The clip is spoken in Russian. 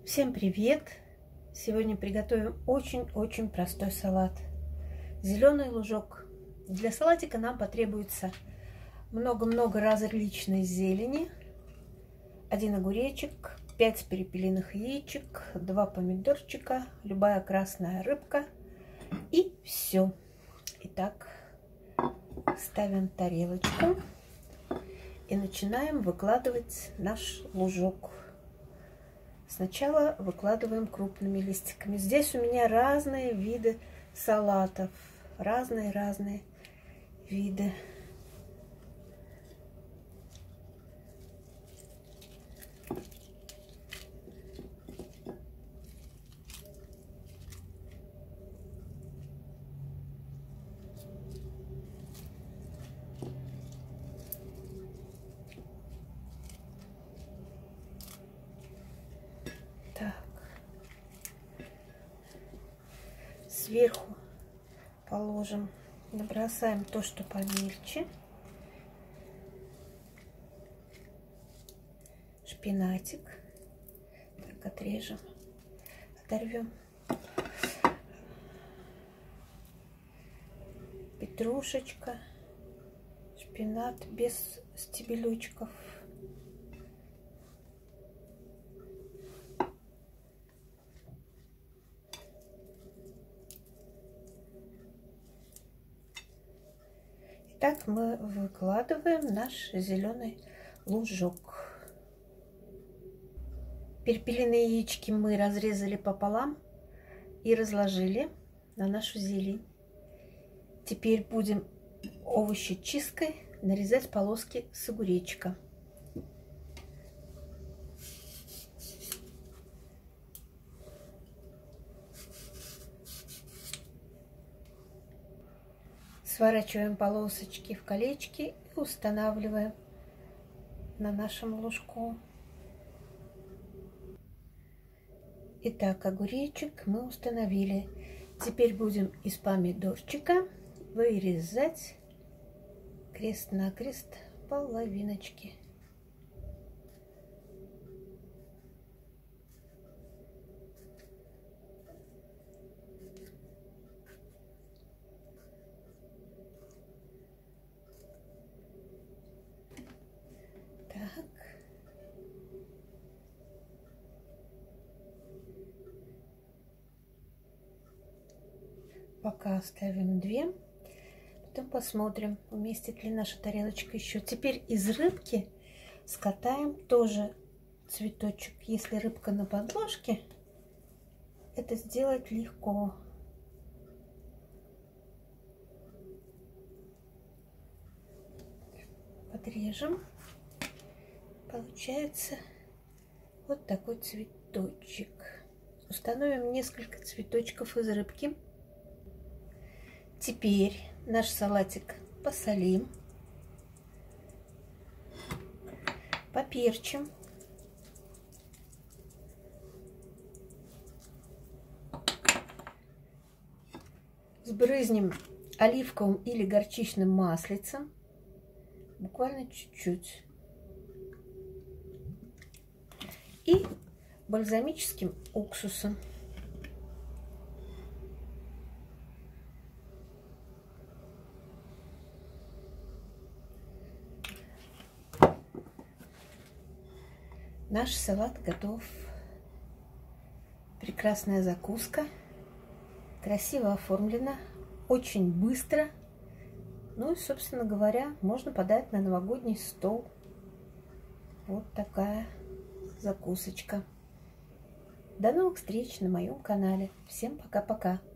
Всем привет! Сегодня приготовим очень-очень простой салат. Зеленый лужок. Для салатика нам потребуется много-много различной зелени, 1 огуречек, 5 перепелиных яичек, 2 помидорчика, любая красная рыбка и все. Итак, ставим тарелочку и начинаем выкладывать наш лужок. Сначала выкладываем крупными листиками. Здесь у меня разные виды салатов. Разные виды. Сверху положим, набросаем то, что помельче. Шпинатик. Так, отрежем, оторвем. Петрушечка. Шпинат без стебелечков. Так мы выкладываем наш зеленый лужок. Перепелиные яички мы разрезали пополам и разложили на нашу зелень. Теперь будем овощечисткой нарезать полоски с огуречка. Сворачиваем полосочки в колечки и устанавливаем на нашем лужку. Итак, огуречек мы установили. Теперь будем из помидорчика вырезать крест-накрест половиночки. Пока оставим 2, потом посмотрим, уместит ли наша тарелочка еще. Теперь из рыбки скатаем тоже цветочек. Если рыбка на подложке, это сделать легко. Подрежем. Получается вот такой цветочек. Установим несколько цветочков из рыбки. Теперь наш салатик посолим, поперчим. Сбрызнем оливковым или горчичным маслицем, буквально чуть-чуть. И бальзамическим уксусом. Наш салат готов. Прекрасная закуска. Красиво оформлена. Очень быстро. Ну и, собственно говоря, можно подать на новогодний стол. Вот такая закусочка. До новых встреч на моем канале. Всем пока-пока.